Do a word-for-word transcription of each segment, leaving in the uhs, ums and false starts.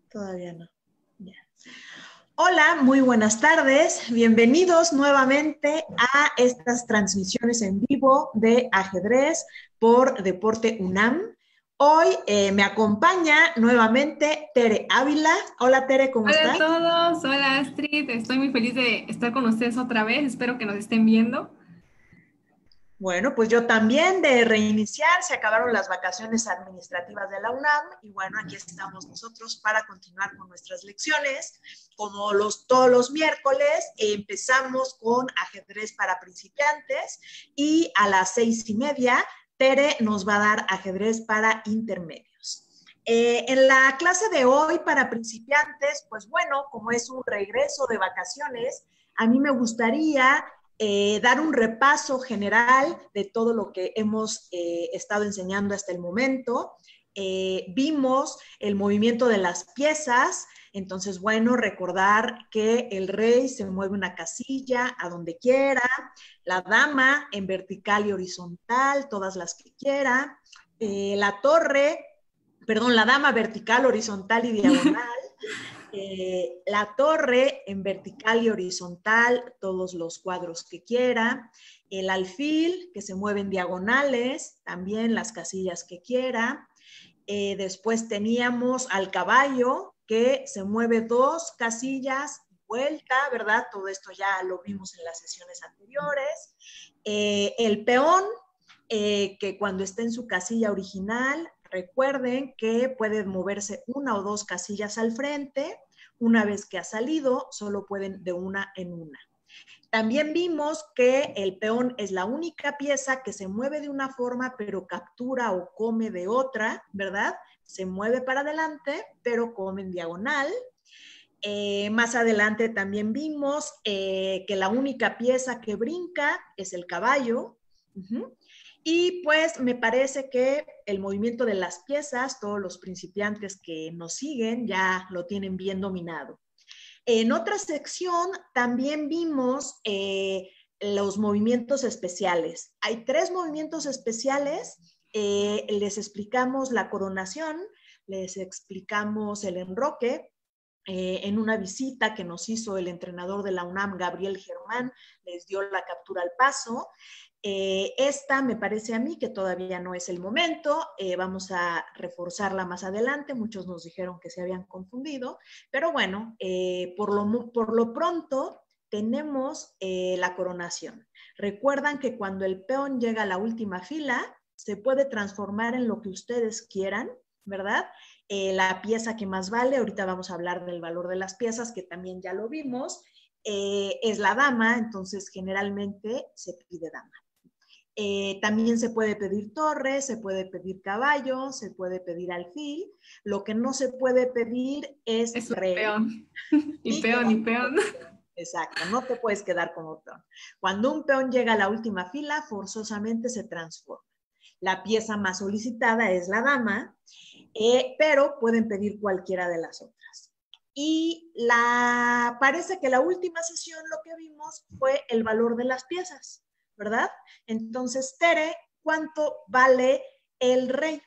Todavía no. Ya. Hola, muy buenas tardes. Bienvenidos nuevamente a estas transmisiones en vivo de ajedrez por Deporte UNAM. Hoy eh, me acompaña nuevamente Tere Ávila. Hola Tere, ¿cómo Hola a estás? todos, hola Astrid, estoy muy feliz de estar con ustedes otra vez, espero que nos estén viendo. Bueno, pues yo también de reiniciar, se acabaron las vacaciones administrativas de la UNAM y bueno, aquí estamos nosotros para continuar con nuestras lecciones. Como los, todos los miércoles, eh, empezamos con ajedrez para principiantes y a las seis y media, Tere nos va a dar ajedrez para intermedios. Eh, en la clase de hoy para principiantes, pues bueno, como es un regreso de vacaciones, a mí me gustaría Eh, dar un repaso general de todo lo que hemos eh, estado enseñando hasta el momento. Eh, vimos el movimiento de las piezas, entonces, bueno, recordar que el rey se mueve una casilla a donde quiera, la dama en vertical y horizontal, todas las que quiera, eh, la torre, perdón, la dama vertical, horizontal y diagonal, eh, la torre en vertical y horizontal, todos los cuadros que quiera, el alfil que se mueve en diagonales, también las casillas que quiera. Eh, después teníamos al caballo que se mueve dos casillas, vuelta, ¿verdad? Todo esto ya lo vimos en las sesiones anteriores. Eh, el peón, eh, que cuando esté en su casilla original, recuerden que puede moverse una o dos casillas al frente. Una vez que ha salido, solo pueden de una en una. También vimos que el peón es la única pieza que se mueve de una forma, pero captura o come de otra, ¿verdad? Se mueve para adelante, pero come en diagonal. Eh, más adelante también vimos eh, que la única pieza que brinca es el caballo. Uh-huh. Y pues me parece que el movimiento de las piezas, todos los principiantes que nos siguen ya lo tienen bien dominado. En otra sección también vimos eh, los movimientos especiales. Hay tres movimientos especiales. Eh, les explicamos la coronación, les explicamos el enroque. Eh, en una visita que nos hizo el entrenador de la UNAM, Gabriel Germán, les dio la captura al paso. Eh, esta me parece a mí que todavía no es el momento, eh, vamos a reforzarla más adelante, muchos nos dijeron que se habían confundido, pero bueno, eh, por, lo, por lo pronto tenemos eh, la coronación. Recuerdan que cuando el peón llega a la última fila, se puede transformar en lo que ustedes quieran, ¿verdad? Eh, la pieza que más vale, ahorita vamos a hablar del valor de las piezas, que también ya lo vimos, eh, es la dama, entonces generalmente se pide dama. Eh, también se puede pedir torre, se puede pedir caballo, se puede pedir alfil. Lo que no se puede pedir es Es un rey. peón, y Y peón, y quedarte peón. como peón. Exacto, no te puedes quedar como peón. Cuando un peón llega a la última fila, forzosamente se transforma. La pieza más solicitada es la dama, eh, pero pueden pedir cualquiera de las otras. Y la, parece que la última sesión lo que vimos fue el valor de las piezas, ¿verdad? Entonces, Tere, ¿cuánto vale el rey?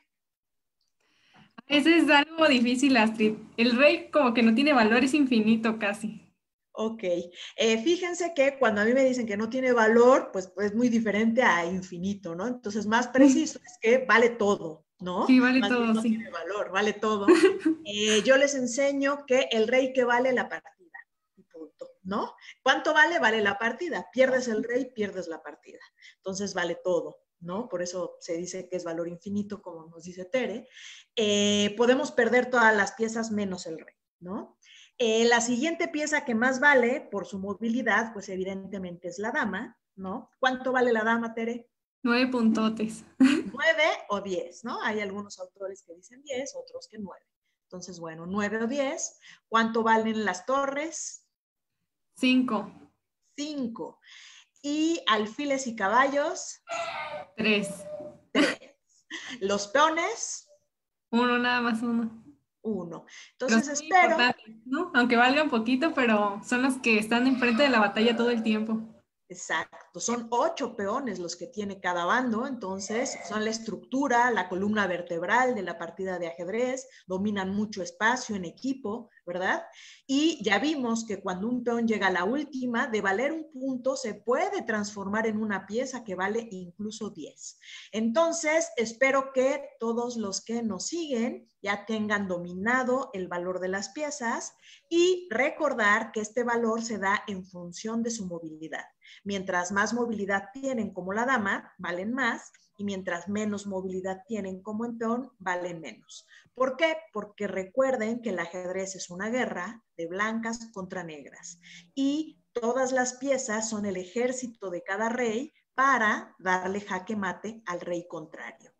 Ese es algo difícil, Astrid. El rey como que no tiene valor, es infinito casi. Ok, eh, fíjense que cuando a mí me dicen que no tiene valor, pues, pues es muy diferente a infinito, ¿no? Entonces, más preciso es que vale todo, ¿no? Sí, vale Más bien todo, no sí. tiene valor, vale todo. Eh, yo les enseño que el rey que vale la partida, punto, ¿no? ¿Cuánto vale? Vale la partida. Pierdes el rey, pierdes la partida. Entonces, vale todo, ¿no? Por eso se dice que es valor infinito, como nos dice Tere. Eh, podemos perder todas las piezas menos el rey, ¿no? Eh, la siguiente pieza que más vale por su movilidad, pues evidentemente es la dama, ¿no? ¿Cuánto vale la dama, Tere? Nueve puntotes. Nueve o diez, ¿no? Hay algunos autores que dicen diez, otros que nueve. Entonces, bueno, nueve o diez. ¿Cuánto valen las torres? Cinco. Cinco. Y alfiles y caballos, Tres. tres. Los peones, Uno, nada más uno. uno. Pero Entonces son muy espero, importantes, ¿no? Aunque valgan poquito, pero son los que están enfrente de la batalla todo el tiempo. Exacto, son ocho peones los que tiene cada bando, entonces son la estructura, la columna vertebral de la partida de ajedrez, dominan mucho espacio en equipo, ¿verdad? Y ya vimos que cuando un peón llega a la última, de valer un punto, se puede transformar en una pieza que vale incluso diez. Entonces, espero que todos los que nos siguen ya tengan dominado el valor de las piezas y recordar que este valor se da en función de su movilidad. Mientras más movilidad tienen como la dama, valen más, y mientras menos movilidad tienen como en peón, valen menos. ¿Por qué? Porque recuerden que el ajedrez es una guerra de blancas contra negras y todas las piezas son el ejército de cada rey para darle jaque mate al rey contrario.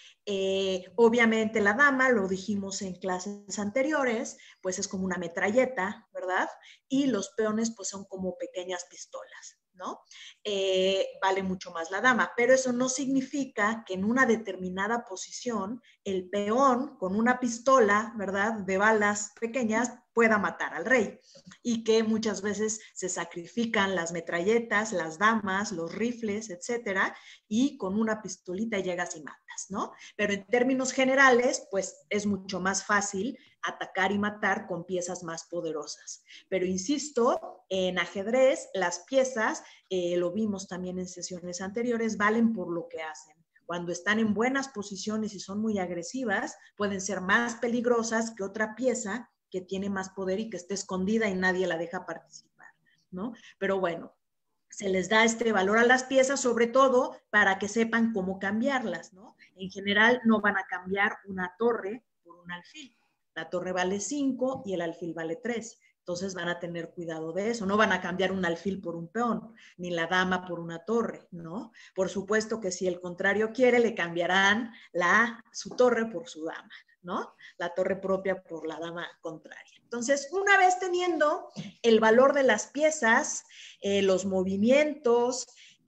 Eh, obviamente la dama, lo dijimos en clases anteriores, pues es como una metralleta, ¿verdad? Y los peones pues son como pequeñas pistolas, ¿no? Eh, vale mucho más la dama, pero eso no significa que en una determinada posición el peón con una pistola, ¿verdad? De balas pequeñas pueda matar al rey y que muchas veces se sacrifican las metralletas, las damas, los rifles, etcétera, y con una pistolita llegas y matas, ¿no? Pero en términos generales, pues es mucho más fácil atacar y matar con piezas más poderosas. Pero insisto, en ajedrez las piezas, eh, lo vimos también en sesiones anteriores, valen por lo que hacen. Cuando están en buenas posiciones y son muy agresivas, pueden ser más peligrosas que otra pieza que tiene más poder y que esté escondida y nadie la deja participar, ¿no? Pero bueno, se les da este valor a las piezas, sobre todo para que sepan cómo cambiarlas, ¿no? En general no van a cambiar una torre por un alfil. La torre vale cinco y el alfil vale tres. Entonces van a tener cuidado de eso. No van a cambiar un alfil por un peón, ni la dama por una torre, ¿no? Por supuesto que si el contrario quiere, le cambiarán la, su torre por su dama, ¿no? La torre propia por la dama contraria. Entonces, una vez teniendo el valor de las piezas, eh, los movimientos,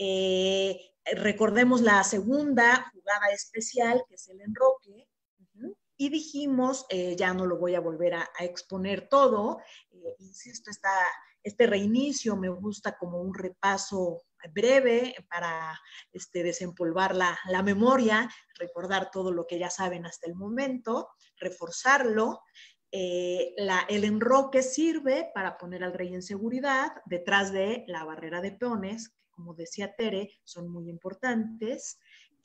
eh, recordemos la segunda jugada especial, que es el enroque, uh-huh. Y dijimos, eh, ya no lo voy a volver a, a exponer todo, eh, insisto, esta, este reinicio me gusta como un repaso breve para este, desempolvar la, la memoria, recordar todo lo que ya saben hasta el momento, reforzarlo. Eh, la, el enroque sirve para poner al rey en seguridad detrás de la barrera de peones, que como decía Tere, son muy importantes.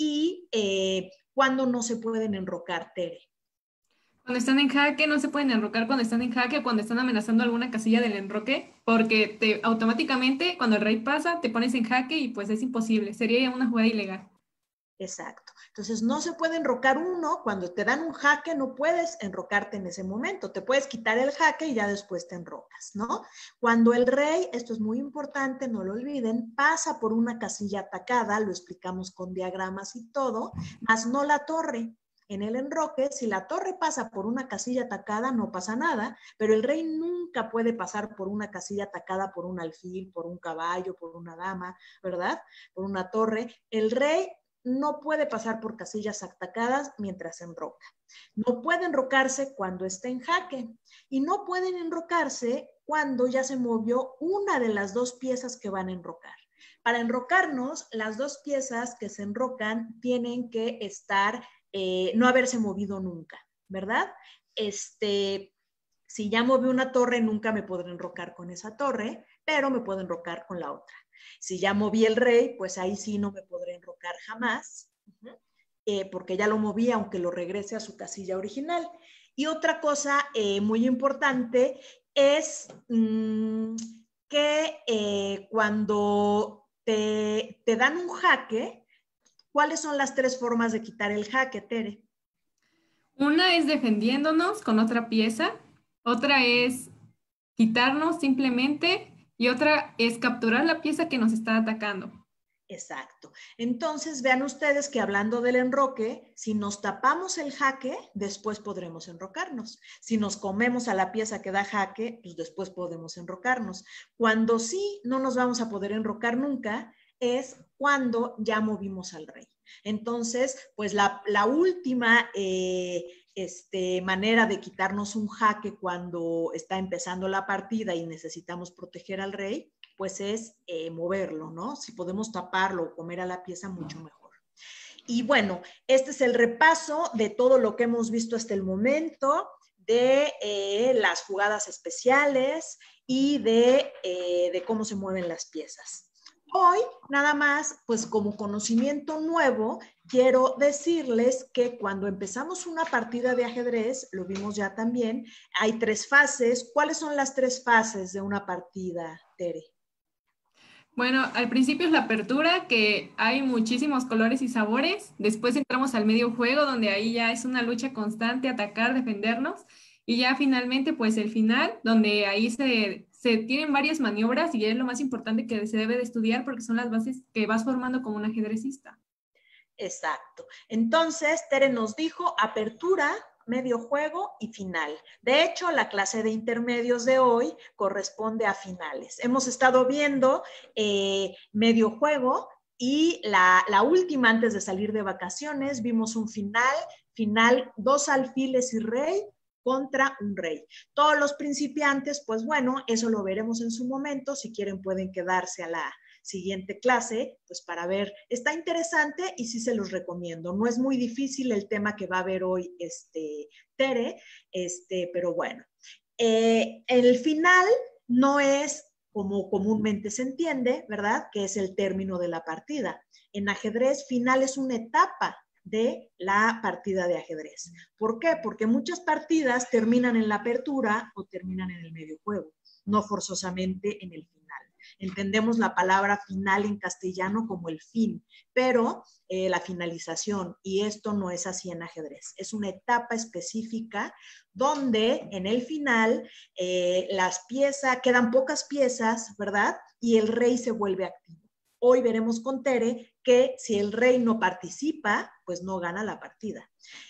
Y eh, ¿cuándo no se pueden enrocar, Tere? Cuando están en jaque, no se pueden enrocar cuando están en jaque o cuando están amenazando alguna casilla del enroque, porque te, automáticamente cuando el rey pasa te pones en jaque y pues es imposible, sería una jugada ilegal. Exacto. Entonces no se puede enrocar uno, cuando te dan un jaque no puedes enrocarte en ese momento, te puedes quitar el jaque y ya después te enrocas, ¿no? Cuando el rey, esto es muy importante, no lo olviden, pasa por una casilla atacada, lo explicamos con diagramas y todo, más no la torre. En el enroque, si la torre pasa por una casilla atacada, no pasa nada, pero el rey nunca puede pasar por una casilla atacada por un alfil, por un caballo, por una dama, ¿verdad? Por una torre. El rey no puede pasar por casillas atacadas mientras enroca. No puede enrocarse cuando está en jaque y no pueden enrocarse cuando ya se movió una de las dos piezas que van a enrocar. Para enrocarnos, las dos piezas que se enrocan tienen que estar, eh, no haberse movido nunca, ¿verdad? Este, si ya moví una torre, nunca me podré enrocar con esa torre, pero me puedo enrocar con la otra. Si ya moví el rey, pues ahí sí no me podré enrocar jamás, uh-huh, eh, porque ya lo moví aunque lo regrese a su casilla original. Y otra cosa eh, muy importante es mmm, que eh, cuando te, te dan un jaque, ¿cuáles son las tres formas de quitar el jaque, Tere? Una es defendiéndonos con otra pieza, otra es quitarnos simplemente y otra es capturar la pieza que nos está atacando. Exacto. Entonces, vean ustedes que hablando del enroque, si nos tapamos el jaque, después podremos enrocarnos. Si nos comemos a la pieza que da jaque, pues después podemos enrocarnos. Cuando sí no nos vamos a poder enrocar nunca, es cuando ya movimos al rey. Entonces, pues la, la última eh, este, manera de quitarnos un jaque cuando está empezando la partida y necesitamos proteger al rey, pues es eh, moverlo, ¿no? Si podemos taparlo o comer a la pieza, mucho mejor. Y bueno, este es el repaso de todo lo que hemos visto hasta el momento, de eh, las jugadas especiales y de, eh, de cómo se mueven las piezas. Hoy, nada más, pues como conocimiento nuevo, quiero decirles que cuando empezamos una partida de ajedrez, lo vimos ya también, hay tres fases. ¿Cuáles son las tres fases de una partida, Tere? Bueno, al principio es la apertura, que hay muchísimos colores y sabores. Después entramos al medio juego, donde ahí ya es una lucha constante, atacar, defendernos. Y ya finalmente, pues el final, donde ahí se, se tienen varias maniobras y es lo más importante que se debe de estudiar porque son las bases que vas formando como un ajedrecista. Exacto. Entonces, Tere nos dijo apertura, medio juego y final. De hecho, la clase de intermedios de hoy corresponde a finales. Hemos estado viendo eh, medio juego y la, la última antes de salir de vacaciones vimos un final, final dos alfiles y rey contra un rey. Todos los principiantes, pues bueno, eso lo veremos en su momento. Si quieren pueden quedarse a la siguiente clase, pues para ver, está interesante y sí se los recomiendo. No es muy difícil el tema que va a ver hoy este, Tere, este, pero bueno. Eh, el final no es como comúnmente se entiende, ¿verdad? Que es el término de la partida. En ajedrez, final es una etapa de la partida de ajedrez. ¿Por qué? Porque muchas partidas terminan en la apertura o terminan en el medio juego, no forzosamente en el final. Entendemos la palabra final en castellano como el fin, pero eh, la finalización, y esto no es así en ajedrez. Es una etapa específica donde en el final eh, las piezas, quedan pocas piezas, ¿verdad? Y el rey se vuelve activo. Hoy veremos con Tere que si el rey no participa, pues no gana la partida.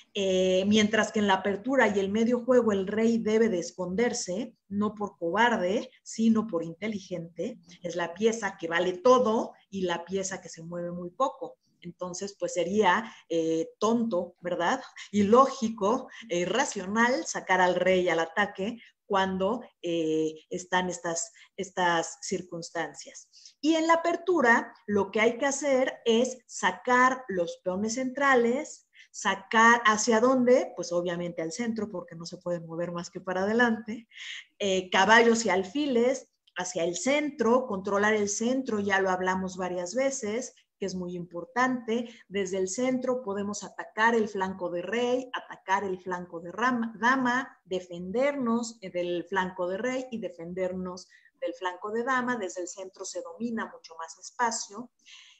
Eh, mientras que en la apertura y el medio juego el rey debe de esconderse, no por cobarde, sino por inteligente. Es la pieza que vale todo y la pieza que se mueve muy poco. Entonces, pues sería eh, tonto, ¿verdad? Ilógico, eh, irracional sacar al rey al ataque cuando eh, están estas, estas circunstancias. Y en la apertura, lo que hay que hacer es sacar los peones centrales, sacar hacia dónde, pues obviamente al centro, porque no se pueden mover más que para adelante, eh, caballos y alfiles hacia el centro, controlar el centro, ya lo hablamos varias veces, que es muy importante. Desde el centro podemos atacar el flanco de rey, atacar el flanco de rama, dama, defendernos del flanco de rey y defendernos del flanco de dama. Desde el centro se domina mucho más espacio.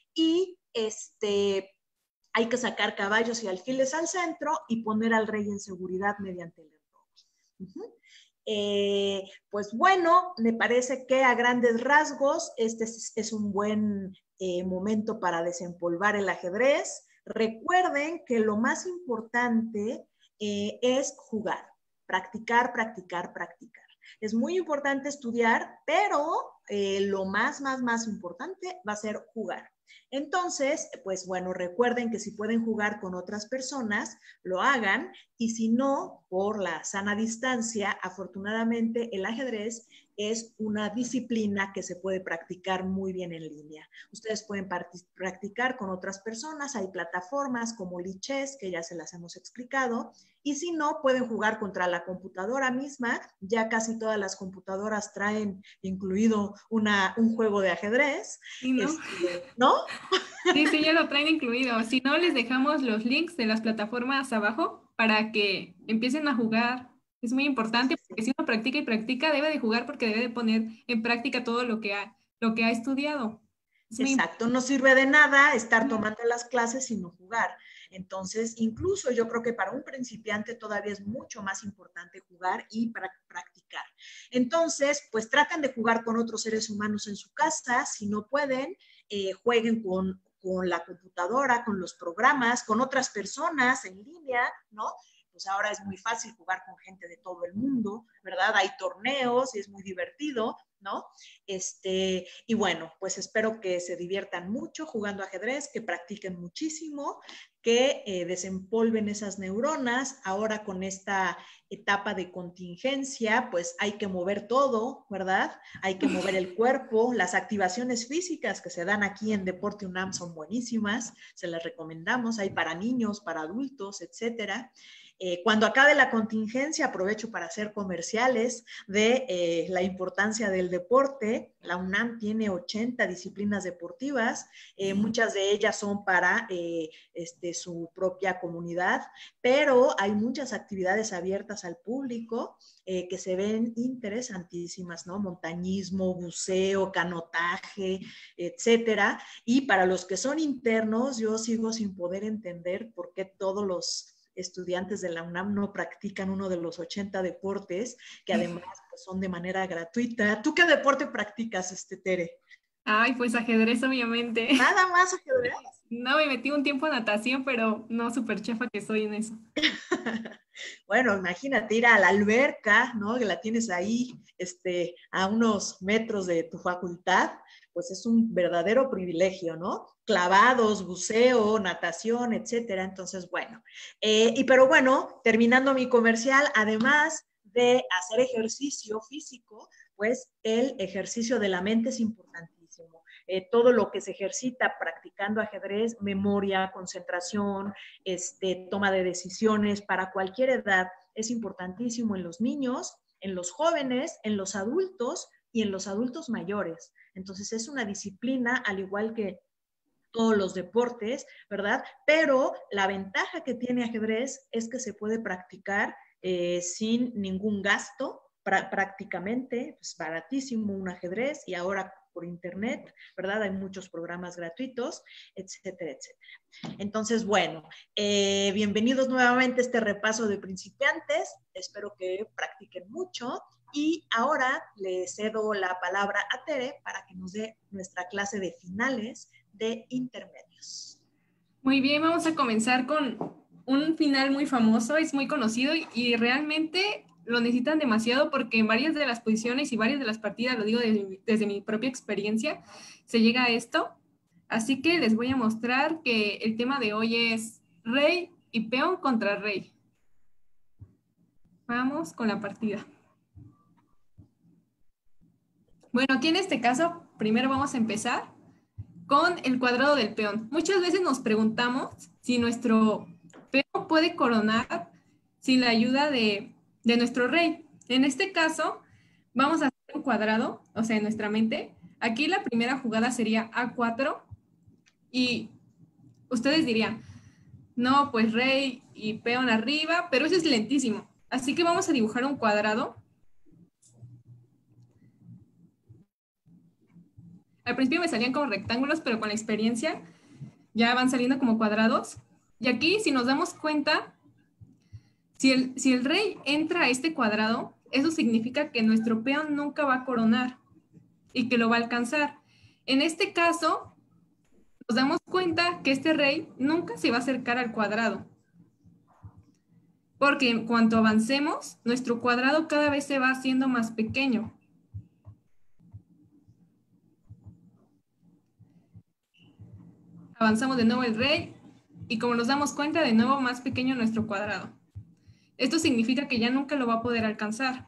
Y este, hay que sacar caballos y alfiles al centro y poner al rey en seguridad mediante el enroque. Uh-huh. Eh, pues bueno, me parece que a grandes rasgos este es, es un buen eh, momento para desempolvar el ajedrez. Recuerden que lo más importante eh, es jugar, practicar, practicar, practicar. Es muy importante estudiar, pero eh, lo más, más, más importante va a ser jugar. Entonces, pues bueno, recuerden que si pueden jugar con otras personas, lo hagan, y si no, por la sana distancia, afortunadamente el ajedrez es una disciplina que se puede practicar muy bien en línea. Ustedes pueden practicar con otras personas, hay plataformas como Lichess, que ya se las hemos explicado, y si no, pueden jugar contra la computadora misma. Ya casi todas las computadoras traen incluido una, un juego de ajedrez. ¿Sí, no? Este, ¿no? Sí, sí, ya lo traen incluido. Si no, les dejamos los links de las plataformas abajo para que empiecen a jugar. Es muy importante porque si uno practica y practica, debe de jugar porque debe de poner en práctica todo lo que ha, lo que ha estudiado. Es Exacto, no sirve de nada estar tomando las clases sin no jugar. Entonces, incluso yo creo que para un principiante todavía es mucho más importante jugar y para practicar. Entonces, pues traten de jugar con otros seres humanos en su casa. Si no pueden, eh, jueguen con, con la computadora, con los programas, con otras personas en línea, ¿no? pues ahora es muy fácil jugar con gente de todo el mundo, ¿verdad? Hay torneos y es muy divertido, ¿no? Este, y bueno, pues espero que se diviertan mucho jugando ajedrez, que practiquen muchísimo, que eh, desempolven esas neuronas. Ahora con esta etapa de contingencia, pues hay que mover todo, ¿verdad? Hay que mover el cuerpo. Las activaciones físicas que se dan aquí en Deporte UNAM son buenísimas, se las recomendamos. Hay para niños, para adultos, etcétera. Eh, cuando acabe la contingencia, aprovecho para hacer comerciales de eh, la importancia del deporte. La UNAM tiene ochenta disciplinas deportivas, eh, muchas de ellas son para eh, este, su propia comunidad, pero hay muchas actividades abiertas al público eh, que se ven interesantísimas, ¿no? Montañismo, buceo, canotaje, etcétera. Y para los que son internos, yo sigo sin poder entender por qué todos los estudiantes de la UNAM no practican uno de los ochenta deportes, que además pues, son de manera gratuita. ¿Tú qué deporte practicas, este, Tere? Ay, pues ajedrez, obviamente. Nada más ajedrez. No, me metí un tiempo en natación, pero no, súper chafa que soy en eso. Bueno, imagínate ir a la alberca, ¿no? Que la tienes ahí, este, a unos metros de tu facultad, pues es un verdadero privilegio, ¿no? Clavados, buceo, natación, etcétera. Entonces, bueno, eh, y pero bueno, terminando mi comercial, además de hacer ejercicio físico, pues el ejercicio de la mente es importantísimo. Eh, todo lo que se ejercita practicando ajedrez, memoria, concentración, este, toma de decisiones para cualquier edad, es importantísimo en los niños, en los jóvenes, en los adultos y en los adultos mayores. Entonces es una disciplina, al igual que todos los deportes, ¿verdad? Pero la ventaja que tiene ajedrez es que se puede practicar eh, sin ningún gasto, prácticamente, pues baratísimo un ajedrez, y ahora por internet, ¿verdad? Hay muchos programas gratuitos, etcétera, etcétera. Entonces, bueno, eh, bienvenidos nuevamente a este repaso de principiantes. Espero que practiquen mucho. Y ahora le cedo la palabra a Tere para que nos dé nuestra clase de finales de intermedios. Muy bien, vamos a comenzar con un final muy famoso, es muy conocido y realmente lo necesitan demasiado porque en varias de las posiciones y varias de las partidas, lo digo desde, desde mi propia experiencia, se llega a esto. Así que les voy a mostrar que el tema de hoy es rey y peón contra rey. Vamos con la partida. Bueno, aquí en este caso, primero vamos a empezar con el cuadrado del peón. Muchas veces nos preguntamos si nuestro peón puede coronar sin la ayuda de, de nuestro rey. En este caso, vamos a hacer un cuadrado, o sea, en nuestra mente. Aquí la primera jugada sería A cuatro y ustedes dirían, no, pues rey y peón arriba, pero eso es lentísimo. Así que vamos a dibujar un cuadrado. Al principio me salían como rectángulos, pero con la experiencia ya van saliendo como cuadrados. Y aquí, si nos damos cuenta, si el, si el rey entra a este cuadrado, eso significa que nuestro peón nunca va a coronar y que lo va a alcanzar. En este caso, nos damos cuenta que este rey nunca se va a acercar al cuadrado. Porque en cuanto avancemos, nuestro cuadrado cada vez se va haciendo más pequeño. Avanzamos de nuevo el rey y como nos damos cuenta, de nuevo más pequeño nuestro cuadrado. Esto significa que ya nunca lo va a poder alcanzar.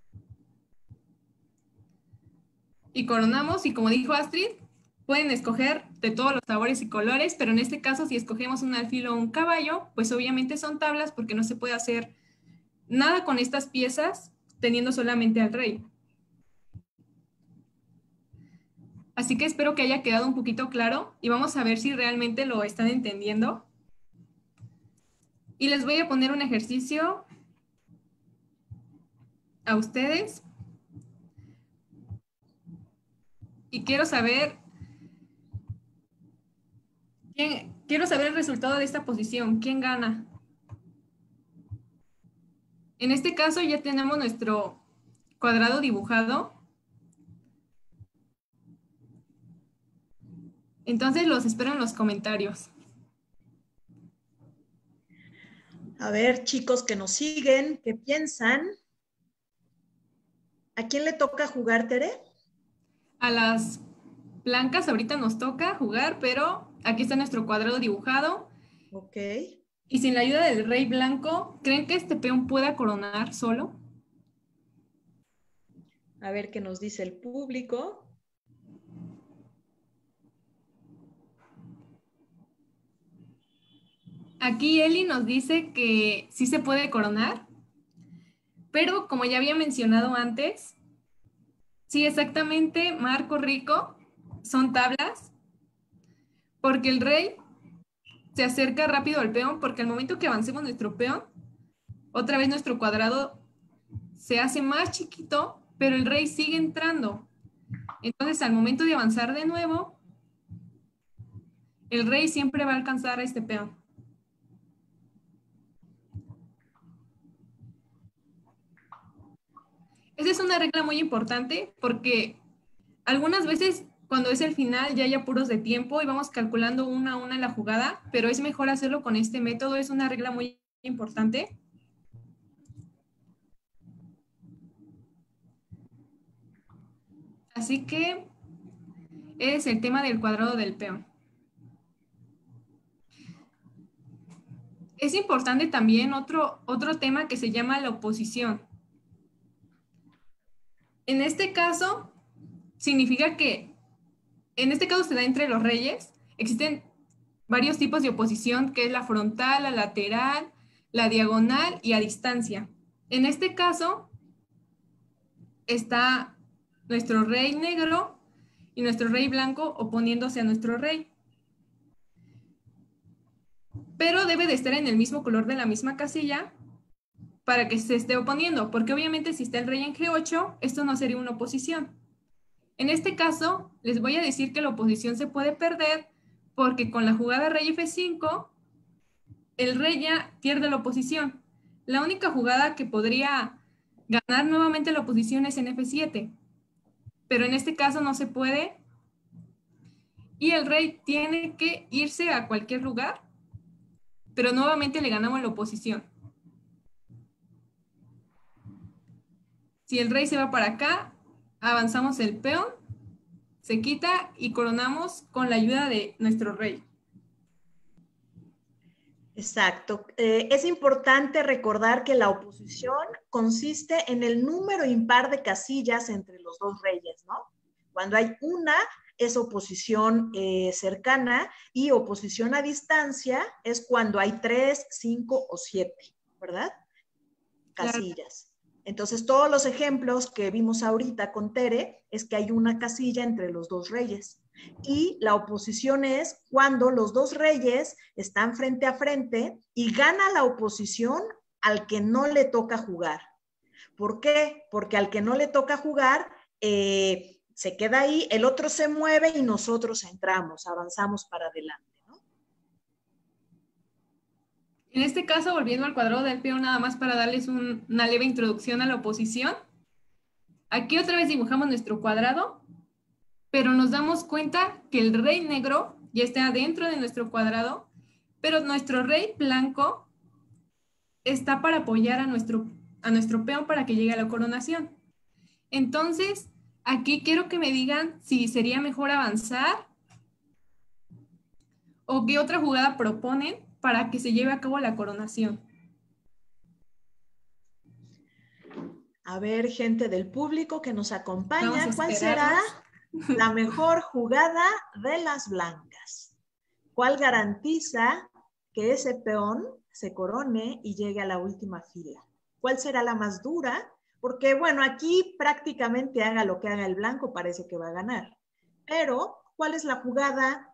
Y coronamos, y como dijo Astrid, pueden escoger de todos los sabores y colores, pero en este caso, si escogemos un alfil o un caballo, pues obviamente son tablas porque no se puede hacer nada con estas piezas teniendo solamente al rey. Así que espero que haya quedado un poquito claro y vamos a ver si realmente lo están entendiendo. Y les voy a poner un ejercicio a ustedes. Y quiero saber, quién, quiero saber el resultado de esta posición. ¿Quién gana? En este caso ya tenemos nuestro cuadrado dibujado. Entonces los espero en los comentarios. A ver, chicos que nos siguen, ¿qué piensan? ¿A quién le toca jugar, Tere? A las blancas ahorita nos toca jugar, pero aquí está nuestro cuadrado dibujado. Ok. Y sin la ayuda del rey blanco, ¿creen que este peón pueda coronar solo? A ver qué nos dice el público. Aquí Eli nos dice que sí se puede coronar, pero como ya había mencionado antes, sí, exactamente, Marco Rico, son tablas, porque el rey se acerca rápido al peón, porque al momento que avancemos nuestro peón, otra vez nuestro cuadrado se hace más chiquito, pero el rey sigue entrando. Entonces, al momento de avanzar de nuevo, el rey siempre va a alcanzar a este peón. Esa es una regla muy importante porque algunas veces cuando es el final ya hay apuros de tiempo y vamos calculando una a una la jugada, pero es mejor hacerlo con este método, es una regla muy importante. Así que es el tema del cuadrado del peón. Es importante también otro, otro tema que se llama la oposición. En este caso, significa que, en este caso se da entre los reyes, existen varios tipos de oposición, que es la frontal, la lateral, la diagonal y a distancia. En este caso, está nuestro rey negro y nuestro rey blanco oponiéndose a nuestro rey. Pero debe de estar en el mismo color de la misma casilla para que se esté oponiendo, porque obviamente si está el rey en G ocho, esto no sería una oposición. En este caso, les voy a decir que la oposición se puede perder porque con la jugada rey F cinco, el rey ya pierde la oposición. La única jugada que podría ganar nuevamente la oposición es en F siete, pero en este caso no se puede y el rey tiene que irse a cualquier lugar, pero nuevamente le ganamos la oposición. Si el rey se va para acá, avanzamos el peón, se quita y coronamos con la ayuda de nuestro rey. Exacto. Eh, es importante recordar que la oposición consiste en el número impar de casillas entre los dos reyes, ¿no? Cuando hay una, es oposición eh, cercana, y oposición a distancia es cuando hay tres, cinco o siete, ¿verdad? Casillas. Claro. Entonces, todos los ejemplos que vimos ahorita con Tere es que hay una casilla entre los dos reyes. Y la oposición es cuando los dos reyes están frente a frente y gana la oposición al que no le toca jugar. ¿Por qué? Porque al que no le toca jugar, eh, se queda ahí, el otro se mueve y nosotros entramos, avanzamos para adelante. En este caso, volviendo al cuadrado del peón, nada más para darles un, una leve introducción a la oposición. Aquí otra vez dibujamos nuestro cuadrado, pero nos damos cuenta que el rey negro ya está dentro de nuestro cuadrado, pero nuestro rey blanco está para apoyar a nuestro, a nuestro peón para que llegue a la coronación. Entonces, aquí quiero que me digan si sería mejor avanzar o qué otra jugada proponen para que se lleve a cabo la coronación. A ver, gente del público que nos acompaña, ¿cuál será la mejor jugada de las blancas? ¿Cuál garantiza que ese peón se corone y llegue a la última fila? ¿Cuál será la más dura? Porque, bueno, aquí prácticamente haga lo que haga el blanco, parece que va a ganar. Pero, ¿cuál es la jugada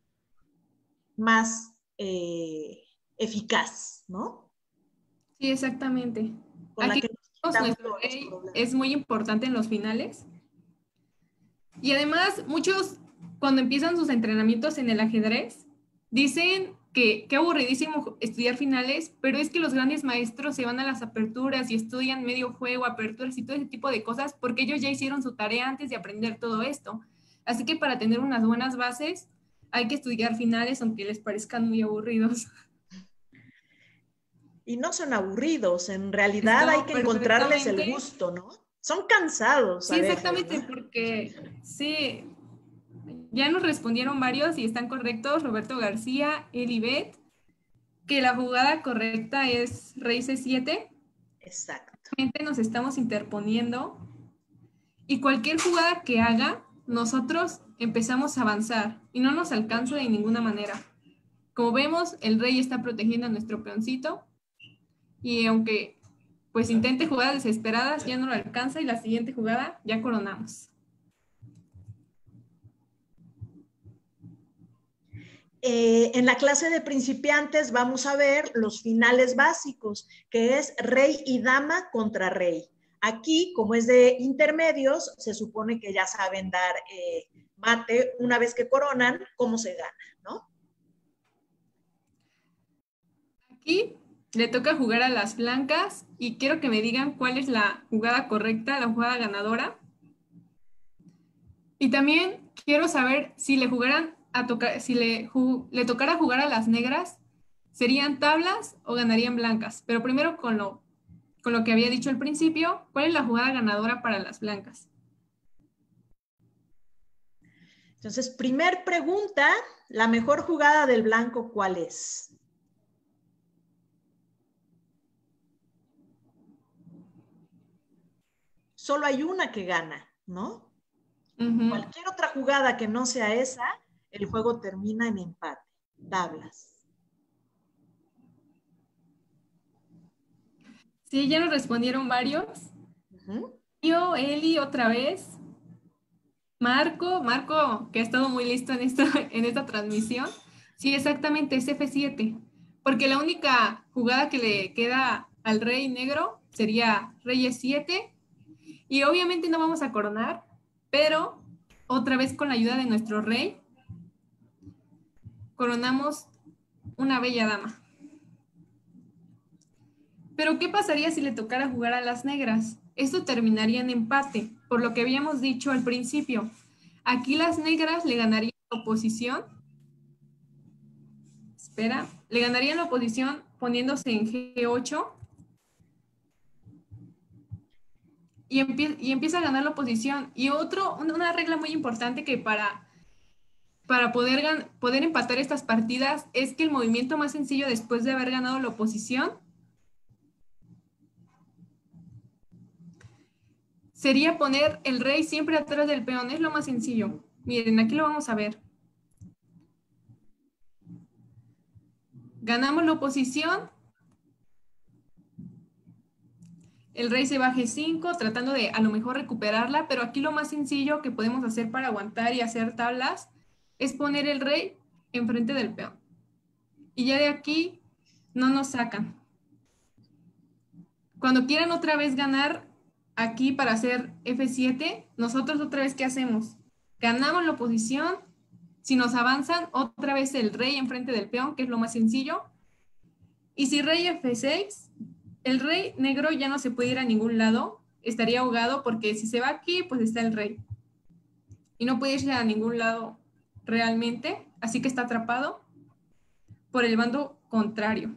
más eh, eficaz, no? Sí, exactamente. Con Aquí la que nuestro rey es muy importante en los finales. Y además, muchos, cuando empiezan sus entrenamientos en el ajedrez, dicen que qué aburridísimo estudiar finales, pero es que los grandes maestros se van a las aperturas y estudian medio juego, aperturas y todo ese tipo de cosas, porque ellos ya hicieron su tarea antes de aprender todo esto. Así que para tener unas buenas bases, hay que estudiar finales, aunque les parezcan muy aburridos. Y no son aburridos, en realidad hay que encontrarles el gusto, ¿no? Son cansados. Sí, a veces, exactamente, ¿no? Porque sí, ya nos respondieron varios y están correctos. Roberto García, Elibet, que la jugada correcta es rey ce siete. Exacto. Nos estamos interponiendo y cualquier jugada que haga, nosotros empezamos a avanzar y no nos alcanza de ninguna manera. Como vemos, el rey está protegiendo a nuestro peoncito y aunque pues intente jugadas desesperadas, ya no lo alcanza y la siguiente jugada ya coronamos. Eh, en la clase de principiantes vamos a ver los finales básicos, que es rey y dama contra rey. Aquí, como es de intermedios, se supone que ya saben dar eh, mate una vez que coronan, cómo se gana, ¿no? Aquí le toca jugar a las blancas y quiero que me digan cuál es la jugada correcta, la jugada ganadora. Y también quiero saber si le jugaran a tocar, si le, le tocara jugar a las negras, ¿serían tablas o ganarían blancas? Pero primero con lo, con lo que había dicho al principio, ¿cuál es la jugada ganadora para las blancas? Entonces, primer pregunta, ¿la mejor jugada del blanco cuál es? Solo hay una que gana, ¿no? Uh-huh. Cualquier otra jugada que no sea esa, el juego termina en empate, tablas. Sí, ya nos respondieron varios. Uh-huh. Yo, Eli, otra vez. Marco, Marco, que ha estado muy listo en esta, en esta transmisión. Sí, exactamente, es efe siete. Porque la única jugada que le queda al rey negro sería rey e siete. Y obviamente no vamos a coronar, pero otra vez con la ayuda de nuestro rey, coronamos una bella dama. Pero ¿qué pasaría si le tocara jugar a las negras? Esto terminaría en empate, por lo que habíamos dicho al principio. Aquí las negras le ganarían la oposición. Espera, le ganarían la oposición poniéndose en ge ocho. Y, empie y empieza a ganar la oposición. Y otro, una regla muy importante que para, para poder, poder empatar estas partidas es que el movimiento más sencillo después de haber ganado la oposición sería poner el rey siempre atrás del peón. Es lo más sencillo. Miren, aquí lo vamos a ver. Ganamos la oposición. El rey se va a ge cinco, tratando de a lo mejor recuperarla, pero aquí lo más sencillo que podemos hacer para aguantar y hacer tablas es poner el rey enfrente del peón. Y ya de aquí no nos sacan. Cuando quieran otra vez ganar aquí para hacer efe siete, nosotros otra vez, ¿qué hacemos? Ganamos la oposición. Si nos avanzan, otra vez el rey enfrente del peón, que es lo más sencillo. Y si rey efe seis, el rey negro ya no se puede ir a ningún lado, estaría ahogado porque si se va aquí, pues está el rey. Y no puede irse a ningún lado realmente, así que está atrapado por el bando contrario.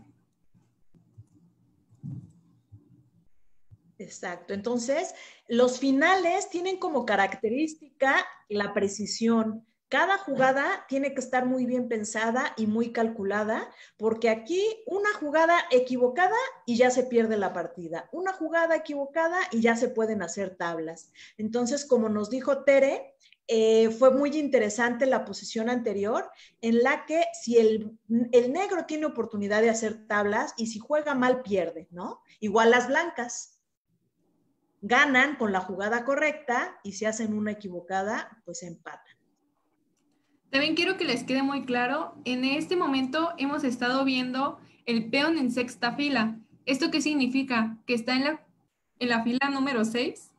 Exacto. Entonces, los finales tienen como característica la precisión. Cada jugada tiene que estar muy bien pensada y muy calculada, porque aquí una jugada equivocada y ya se pierde la partida. Una jugada equivocada y ya se pueden hacer tablas. Entonces, como nos dijo Tere, eh, fue muy interesante la posición anterior, en la que si el, el negro tiene oportunidad de hacer tablas y si juega mal, pierde, ¿no? Igual las blancas. Ganan con la jugada correcta y si hacen una equivocada, pues empatan. También quiero que les quede muy claro, en este momento hemos estado viendo el peón en sexta fila. ¿Esto qué significa? Que está en la, en la fila número seis.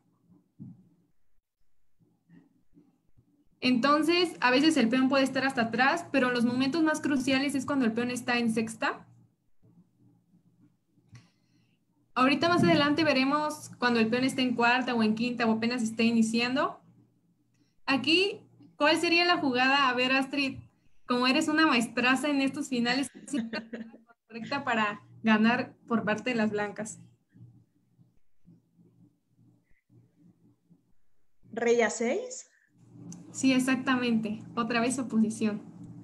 Entonces, a veces el peón puede estar hasta atrás, pero en los momentos más cruciales es cuando el peón está en sexta. Ahorita más adelante veremos cuando el peón esté en cuarta o en quinta o apenas esté iniciando. Aquí, ¿cuál sería la jugada? A ver, Astrid, como eres una maestraza en estos finales, ¿cuál sería la jugada correcta para ganar por parte de las blancas. Rey a seis. Sí, exactamente. Otra vez oposición.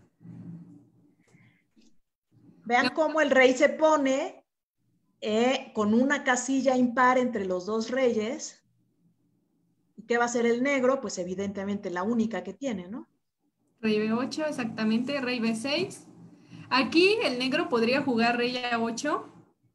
Vean cómo el rey se pone eh, con una casilla impar entre los dos reyes. ¿Y qué va a hacer el negro? Pues evidentemente la única que tiene, ¿no? Rey B ocho, exactamente. Rey B seis. Aquí el negro podría jugar rey A ocho.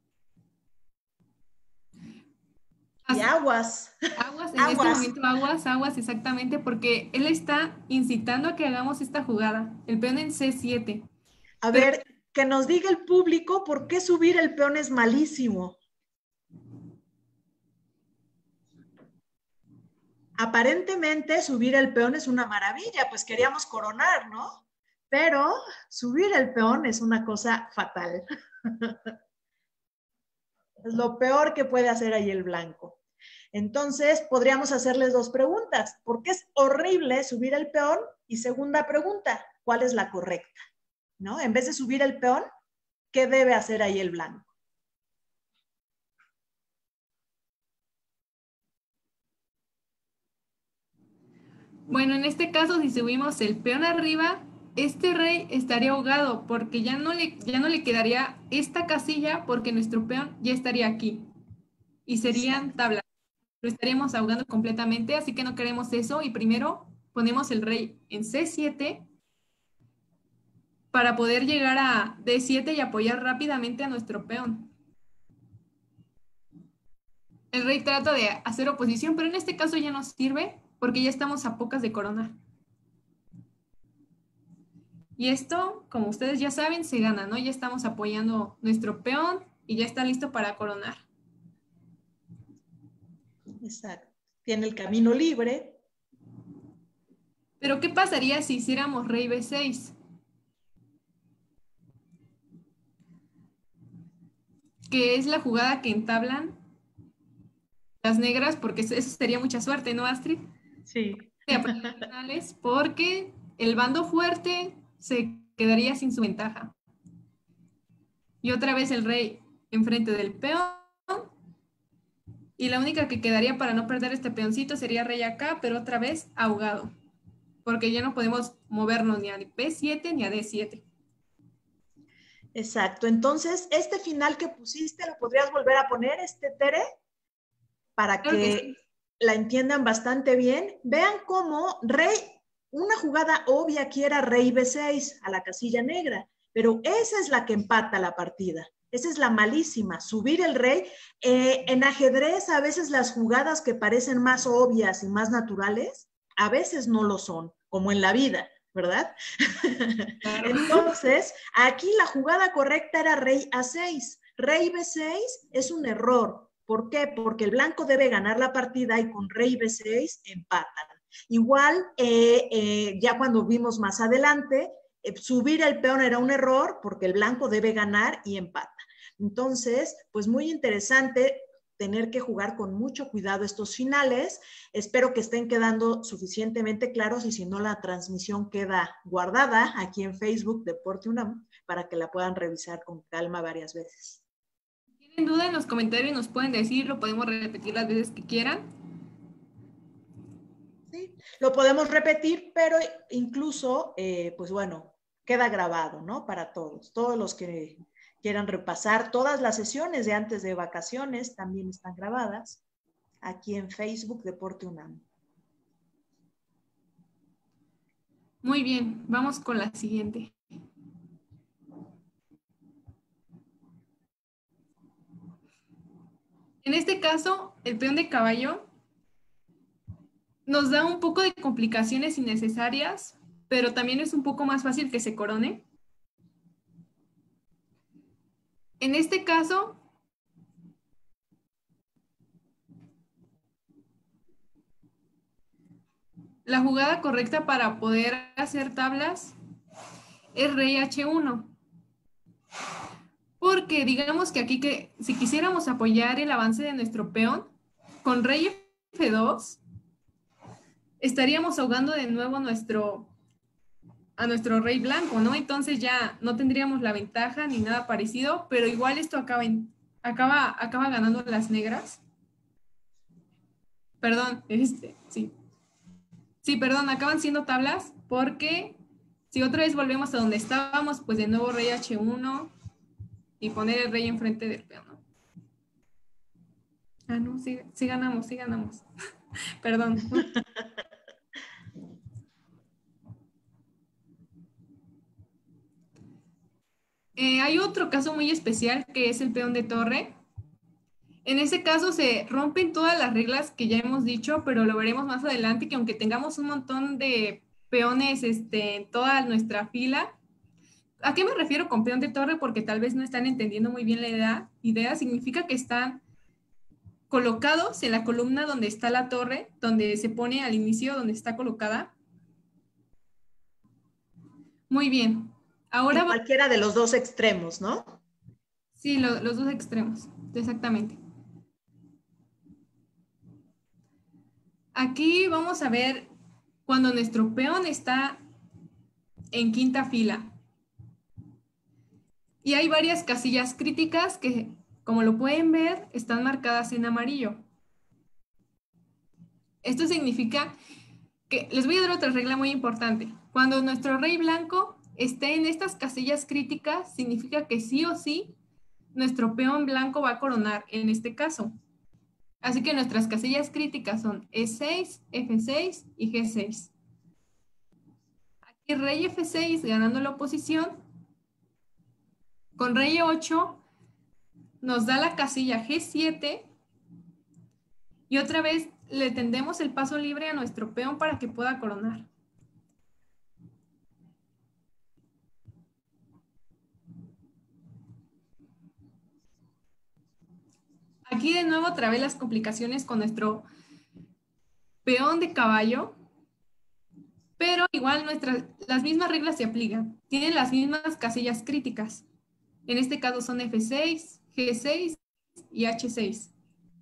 Y aguas. Aguas, en aguas. este momento aguas, aguas, exactamente, porque él está incitando a que hagamos esta jugada. El peón en C siete. A Pero, ver, que nos diga el público por qué subir el peón es malísimo. Aparentemente subir el peón es una maravilla, pues queríamos coronar, ¿no? Pero subir el peón es una cosa fatal. Es lo peor que puede hacer ahí el blanco. Entonces, podríamos hacerles dos preguntas. ¿Por qué es horrible subir el peón? Y segunda pregunta, ¿cuál es la correcta? ¿No? En vez de subir el peón, ¿qué debe hacer ahí el blanco? bueno, en este caso, si subimos el peón arriba, este rey estaría ahogado porque ya no le, ya no le quedaría esta casilla porque nuestro peón ya estaría aquí. Y serían tablas. Lo estaríamos ahogando completamente, así que no queremos eso. Y primero ponemos el rey en C siete para poder llegar a D siete y apoyar rápidamente a nuestro peón. El rey trata de hacer oposición, pero en este caso ya no sirve porque ya estamos a pocas de coronar. Y esto, como ustedes ya saben, se gana, ¿no? Ya estamos apoyando nuestro peón y ya está listo para coronar. Exacto. Tiene el camino libre. Pero ¿qué pasaría si hiciéramos rey B seis? Que es la jugada que entablan las negras, porque eso sería mucha suerte, ¿no, Astrid? Sí. Porque el bando fuerte se quedaría sin su ventaja. Y otra vez el rey enfrente del peón. Y la única que quedaría para no perder este peoncito sería rey acá, pero otra vez ahogado. Porque ya no podemos movernos ni a B siete ni a D siete. Exacto. Entonces, este final que pusiste, ¿lo podrías volver a poner, este Tere? Para Claro que, que sí. la entiendan bastante bien. Vean cómo rey, una jugada obvia aquí era rey B seis a la casilla negra, pero esa es la que empata la partida. Esa es la malísima, subir el rey. Eh, en ajedrez a veces las jugadas que parecen más obvias y más naturales, a veces no lo son, como en la vida, ¿verdad? Claro. Entonces, aquí la jugada correcta era rey A seis. Rey B seis es un error. ¿Por qué? Porque el blanco debe ganar la partida y con rey B seis empatan. Igual, eh, eh, ya cuando vimos más adelante, eh, subir el peón era un error porque el blanco debe ganar y empata. Entonces, pues muy interesante tener que jugar con mucho cuidado estos finales. Espero que estén quedando suficientemente claros y si no, la transmisión queda guardada aquí en Facebook Deporte UNAM para que la puedan revisar con calma varias veces. Si tienen duda en los comentarios nos pueden decir, lo podemos repetir las veces que quieran. Sí, lo podemos repetir, pero incluso, eh, pues bueno, queda grabado, ¿no? Para todos, todos los que quieran repasar, todas las sesiones de antes de vacaciones también están grabadas aquí en Facebook Deporte UNAM. Muy bien, vamos con la siguiente. En este caso, el peón de caballo nos da un poco de complicaciones innecesarias, pero también es un poco más fácil que se corone. En este caso, la jugada correcta para poder hacer tablas es rey H uno. Porque digamos que aquí que si quisiéramos apoyar el avance de nuestro peón, con rey F dos, estaríamos ahogando de nuevo nuestro, a nuestro rey blanco, ¿no? Entonces ya no tendríamos la ventaja ni nada parecido, pero igual esto acaba, en, acaba, acaba ganando las negras. Perdón, este, sí. Sí, perdón, acaban siendo tablas porque si otra vez volvemos a donde estábamos, pues de nuevo rey hache uno y poner el rey enfrente del peón, ¿no? Ah, no, sí, sí ganamos, sí ganamos. Perdón. Eh, hay otro caso muy especial que es el peón de torre. En ese caso se rompen todas las reglas que ya hemos dicho, pero lo veremos más adelante, que aunque tengamos un montón de peones este, en toda nuestra fila. ¿A qué me refiero con peón de torre? Porque tal vez no están entendiendo muy bien la idea. Idea significa que están colocados en la columna donde está la torre, donde se pone al inicio, donde está colocada. Muy bien. Ahora En va... cualquiera de los dos extremos, ¿no? Sí, lo, los dos extremos, exactamente. Aquí vamos a ver cuando nuestro peón está en quinta fila. Y hay varias casillas críticas que, como lo pueden ver, están marcadas en amarillo. Esto significa que, les voy a dar otra regla muy importante. Cuando nuestro rey blanco esté en estas casillas críticas, significa que sí o sí, nuestro peón blanco va a coronar en este caso. Así que nuestras casillas críticas son E seis, F seis y G seis. Aquí rey F seis ganando la oposición. Con rey E ocho nos da la casilla G siete y otra vez le tendemos el paso libre a nuestro peón para que pueda coronar. Aquí de nuevo otra vez las complicaciones con nuestro peón de caballo, pero igual nuestras, las mismas reglas se aplican. Tienen las mismas casillas críticas. En este caso son F seis, G seis y H seis.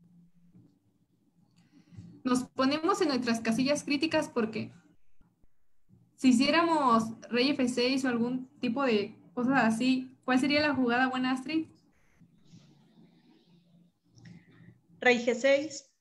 Nos ponemos en nuestras casillas críticas porque si hiciéramos rey F seis o algún tipo de cosas así, ¿cuál sería la jugada buena, Astrid? Rey G seis.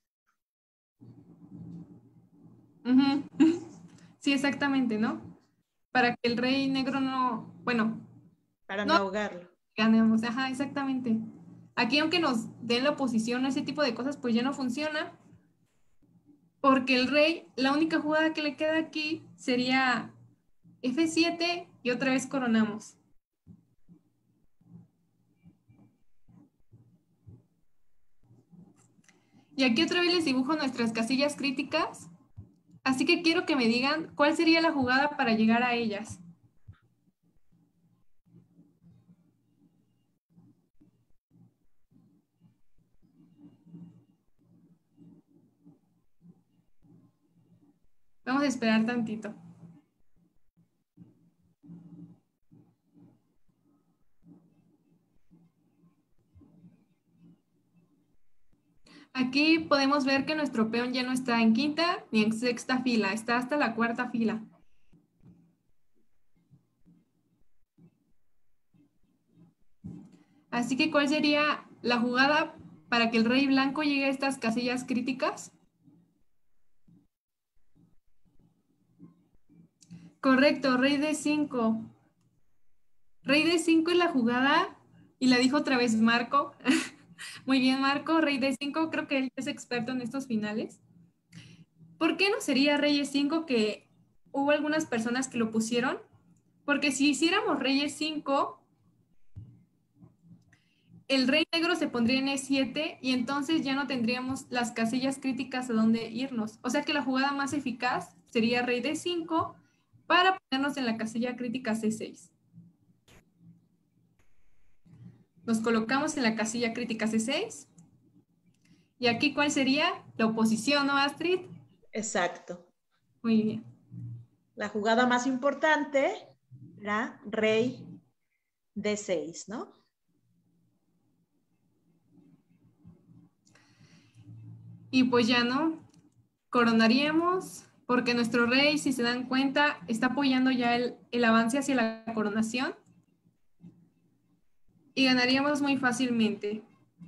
Uh-huh. Sí, exactamente, ¿no? Para que el rey negro no, bueno, Para no no ahogarlo. ganemos. Ajá, exactamente. Aquí aunque nos den la oposición o ese tipo de cosas, pues ya no funciona. Porque el rey, la única jugada que le queda aquí sería F siete y otra vez coronamos. Y aquí otra vez les dibujo nuestras casillas críticas. Así que quiero que me digan cuál sería la jugada para llegar a ellas. Vamos a esperar tantito. Aquí podemos ver que nuestro peón ya no está en quinta ni en sexta fila, está hasta la cuarta fila. Así que, ¿cuál sería la jugada para que el rey blanco llegue a estas casillas críticas? Correcto, rey D cinco. Rey D cinco es la jugada, y la dijo otra vez Marco. Muy bien, Marco, rey D cinco, creo que él es experto en estos finales. ¿Por qué no sería rey E cinco, que hubo algunas personas que lo pusieron? Porque si hiciéramos rey E cinco, el rey negro se pondría en E siete y entonces ya no tendríamos las casillas críticas a dónde irnos. O sea que la jugada más eficaz sería rey D cinco para ponernos en la casilla crítica C seis. Nos colocamos en la casilla crítica C seis. ¿Y aquí cuál sería? La oposición, ¿no, Astrid? Exacto. Muy bien. La jugada más importante era rey D seis, ¿no? Y pues ya no, coronaríamos porque nuestro rey, si se dan cuenta, está apoyando ya el, el avance hacia la coronación y ganaríamos muy fácilmente.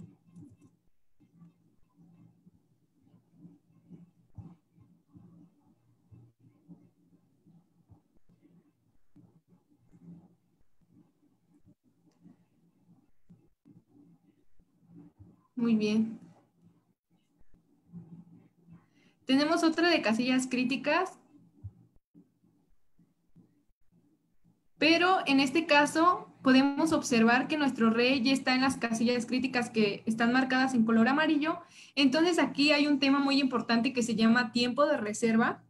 Muy bien. Tenemos otra de casillas críticas, pero en este caso podemos observar que nuestro rey ya está en las casillas críticas que están marcadas en color amarillo. Entonces aquí hay un tema muy importante que se llama tiempo de reserva.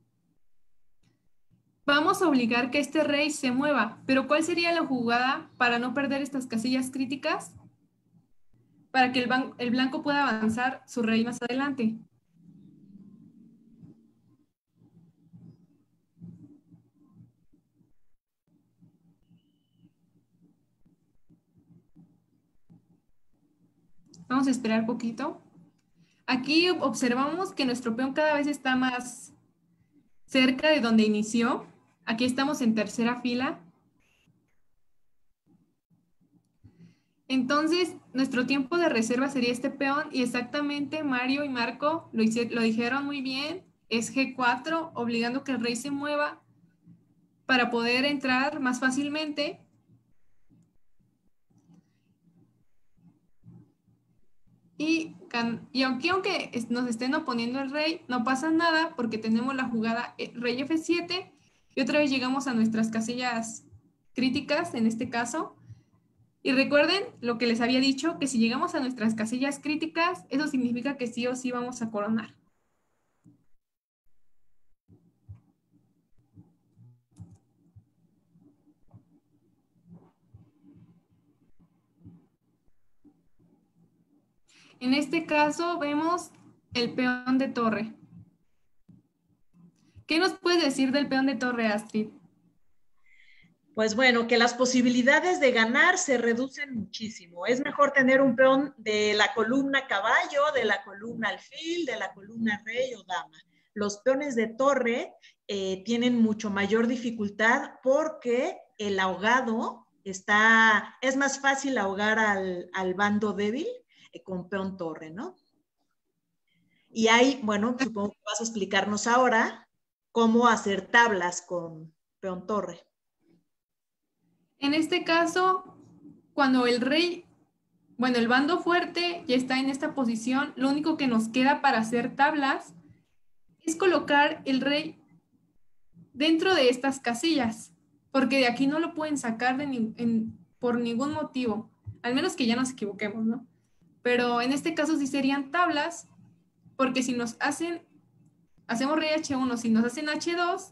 Vamos a obligar que este rey se mueva, pero ¿cuál sería la jugada para no perder estas casillas críticas? Para que el, el blanco pueda avanzar su rey más adelante. Vamos a esperar poquito. Aquí observamos que nuestro peón cada vez está más cerca de donde inició. Aquí estamos en tercera fila. Entonces, nuestro tiempo de reserva sería este peón y exactamente Mario y Marco lo, hicieron, lo dijeron muy bien. Es G cuatro, obligando que el rey se mueva para poder entrar más fácilmente. Y, y aunque, aunque nos estén oponiendo el rey, no pasa nada porque tenemos la jugada rey F siete y otra vez llegamos a nuestras casillas críticas en este caso. Y recuerden lo que les había dicho, que si llegamos a nuestras casillas críticas, eso significa que sí o sí vamos a coronar. En este caso vemos el peón de torre. ¿Qué nos puedes decir del peón de torre, Astrid? Pues bueno, que las posibilidades de ganar se reducen muchísimo. Es mejor tener un peón de la columna caballo, de la columna alfil, de la columna rey o dama. Los peones de torre eh, tienen mucho mayor dificultad porque el ahogado está, es más fácil ahogar al, al bando débil eh, con peón torre, ¿no? Y hay, bueno, supongo que vas a explicarnos ahora cómo hacer tablas con peón torre. En este caso, cuando el rey, bueno, el bando fuerte ya está en esta posición, lo único que nos queda para hacer tablas es colocar el rey dentro de estas casillas, porque de aquí no lo pueden sacar de ni, en, por ningún motivo, al menos que ya nos equivoquemos, ¿no? Pero en este caso sí serían tablas, porque si nos hacen, hacemos rey H uno, si nos hacen H dos,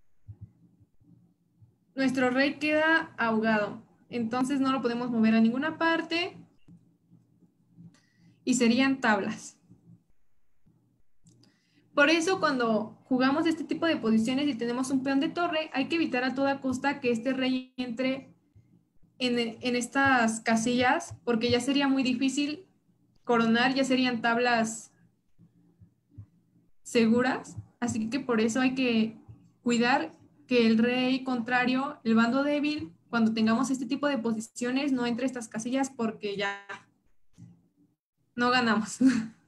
nuestro rey queda ahogado. Entonces no lo podemos mover a ninguna parte y serían tablas. Por eso cuando jugamos este tipo de posiciones y tenemos un peón de torre, hay que evitar a toda costa que este rey entre en, en estas casillas, porque ya sería muy difícil coronar, ya serían tablas seguras. Así que por eso hay que cuidar que el rey contrario, el bando débil, cuando tengamos este tipo de posiciones, no entre estas casillas porque ya no ganamos.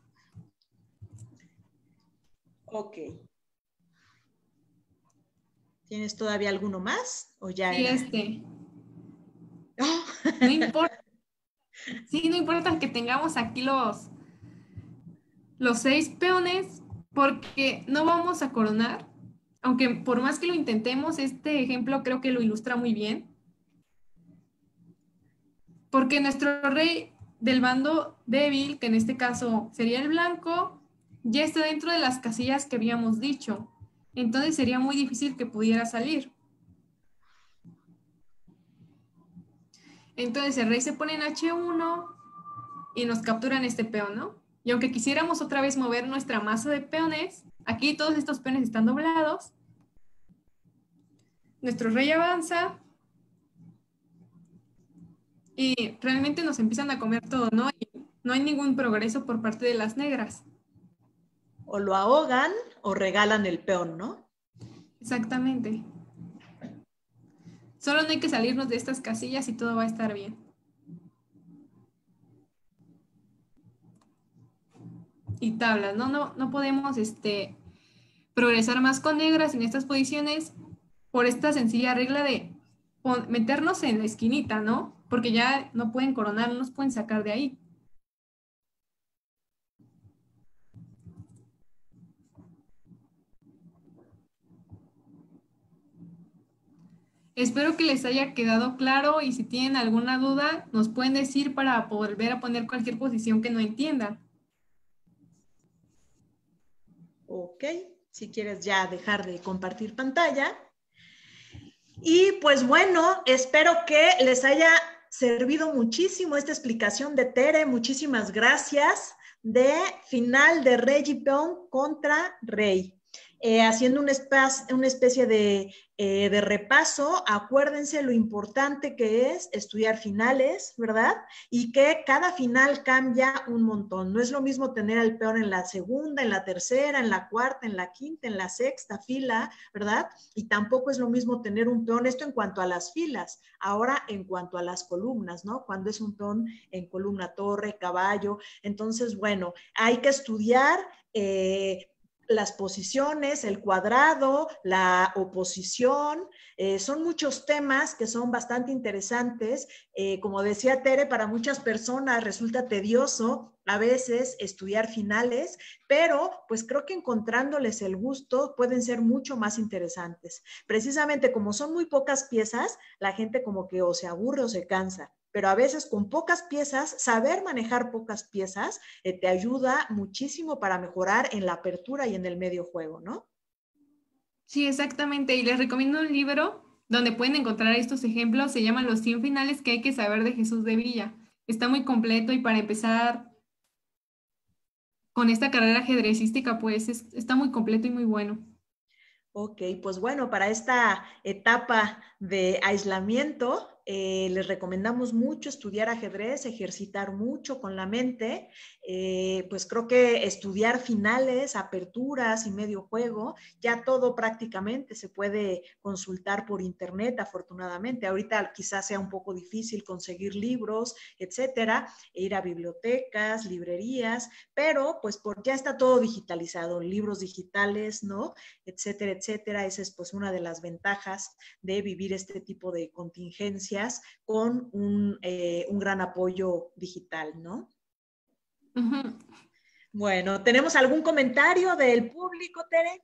Ok. ¿Tienes todavía alguno más? ¿O ya Sí, era? este. Oh. No importa. Sí, no importa que tengamos aquí los, los seis peones, porque no vamos a coronar. Aunque por más que lo intentemos, este ejemplo creo que lo ilustra muy bien. Porque nuestro rey del bando débil, que en este caso sería el blanco, ya está dentro de las casillas que habíamos dicho. Entonces sería muy difícil que pudiera salir. Entonces el rey se pone en H uno y nos capturan este peón, ¿no? Y aunque quisiéramos otra vez mover nuestra masa de peones, aquí todos estos peones están doblados. Nuestro rey avanza y realmente nos empiezan a comer todo, ¿no? Y no hay ningún progreso por parte de las negras. O lo ahogan o regalan el peón, ¿no? Exactamente. Solo no hay que salirnos de estas casillas y todo va a estar bien. Y tablas, ¿no? No, no podemos este, progresar más con negras en estas posiciones por esta sencilla regla de meternos en la esquinita, ¿no? Porque ya no pueden coronar, no nos pueden sacar de ahí. Espero que les haya quedado claro y si tienen alguna duda, nos pueden decir para volver a poner cualquier posición que no entiendan. Ok, si quieres ya dejar de compartir pantalla. Y pues bueno, espero que les haya servido muchísimo esta explicación de Tere. Muchísimas gracias. De final de rey y peón contra rey. Eh, haciendo una, una especie de, eh, de repaso, acuérdense lo importante que es estudiar finales, ¿verdad? Y que cada final cambia un montón. No es lo mismo tener al peón en la segunda, en la tercera, en la cuarta, en la quinta, en la sexta fila, ¿verdad? Y tampoco es lo mismo tener un peón, esto en cuanto a las filas. Ahora, en cuanto a las columnas, ¿no? Cuando es un peón en columna torre, caballo. Entonces, bueno, hay que estudiar eh, las posiciones, el cuadrado, la oposición, eh, son muchos temas que son bastante interesantes. Eh, como decía Tere, para muchas personas resulta tedioso a veces estudiar finales, pero pues creo que encontrándoles el gusto pueden ser mucho más interesantes. Precisamente como son muy pocas piezas, la gente como que o se aburre o se cansa. Pero a veces con pocas piezas, saber manejar pocas piezas eh, te ayuda muchísimo para mejorar en la apertura y en el medio juego, ¿no? Sí, exactamente. Y les recomiendo un libro donde pueden encontrar estos ejemplos. Se llama Los cien finales que hay que saber de Jesús de Villa. Está muy completo y para empezar con esta carrera ajedrecística, pues es, está muy completo y muy bueno. Ok, pues bueno, para esta etapa de aislamiento, eh, les recomendamos mucho estudiar ajedrez, ejercitar mucho con la mente, eh, pues creo que estudiar finales, aperturas y medio juego, ya todo prácticamente se puede consultar por internet, afortunadamente. Ahorita quizás sea un poco difícil conseguir libros, etcétera, e ir a bibliotecas, librerías, pero pues por, ya está todo digitalizado, libros digitales, ¿no? Etcétera, etcétera. Esa es pues una de las ventajas de vivir este tipo de contingencias con un, eh, un gran apoyo digital, ¿no? Uh-huh. Bueno, ¿tenemos algún comentario del público, Tere?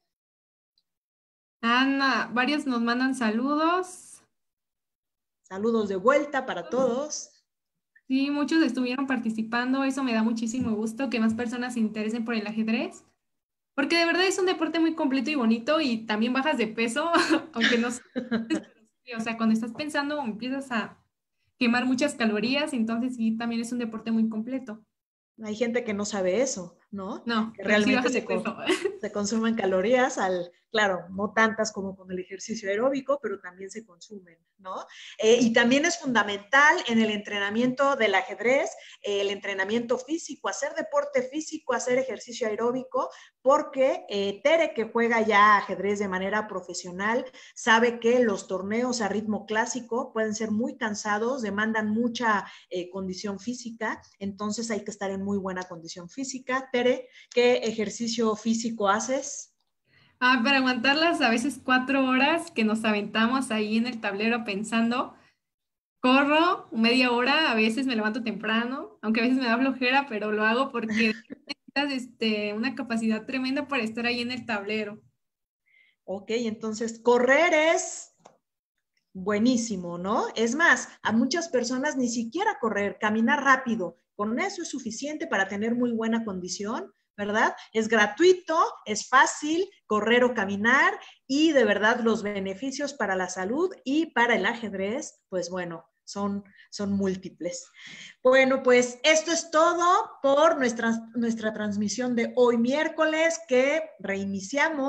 Ana, varios nos mandan saludos. Saludos de vuelta para todos. Sí, muchos estuvieron participando. Eso me da muchísimo gusto que más personas se interesen por el ajedrez. Porque de verdad es un deporte muy completo y bonito y también bajas de peso, aunque no sé, o sea, cuando estás pensando empiezas a quemar muchas calorías, entonces sí, también es un deporte muy completo. Hay gente que no sabe eso, ¿no? No, Que pero sí realmente bajas de se, peso. se consumen calorías al, claro, no tantas como con el ejercicio aeróbico, pero también se consumen, ¿no? Eh, y también es fundamental en el entrenamiento del ajedrez, eh, el entrenamiento físico, hacer deporte físico, hacer ejercicio aeróbico, porque eh, Tere, que juega ya ajedrez de manera profesional, sabe que los torneos a ritmo clásico pueden ser muy cansados, demandan mucha eh, condición física, entonces hay que estar en muy buena condición física. Tere, ¿qué ejercicio físico haces? Ah, para aguantar a veces cuatro horas que nos aventamos ahí en el tablero pensando, corro media hora, a veces me levanto temprano, aunque a veces me da flojera, pero lo hago porque necesitas este, una capacidad tremenda para estar ahí en el tablero. Ok, entonces correr es buenísimo, ¿no? Es más, a muchas personas ni siquiera correr, caminar rápido, con eso es suficiente para tener muy buena condición, ¿verdad? Es gratuito, es fácil correr o caminar y de verdad los beneficios para la salud y para el ajedrez, pues bueno, son, son múltiples. Bueno, pues esto es todo por nuestra, nuestra transmisión de hoy miércoles que reiniciamos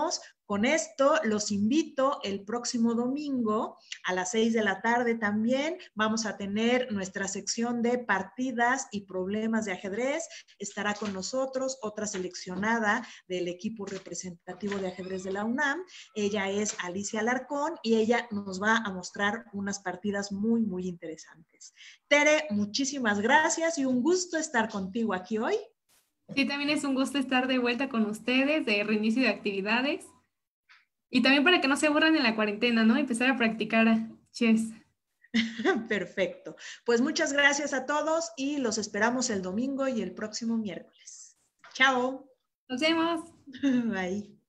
Con esto los invito el próximo domingo a las seis de la tarde también. Vamos a tener nuestra sección de partidas y problemas de ajedrez. Estará con nosotros otra seleccionada del equipo representativo de ajedrez de la UNAM. Ella es Alicia Alarcón y ella nos va a mostrar unas partidas muy, muy interesantes. Tere, muchísimas gracias y un gusto estar contigo aquí hoy. Sí, también es un gusto estar de vuelta con ustedes, de reinicio de actividades. Y también para que no se aburran en la cuarentena, ¿no? Empezar a practicar chess. Perfecto. Pues muchas gracias a todos y los esperamos el domingo y el próximo miércoles. Chao. Nos vemos. Bye.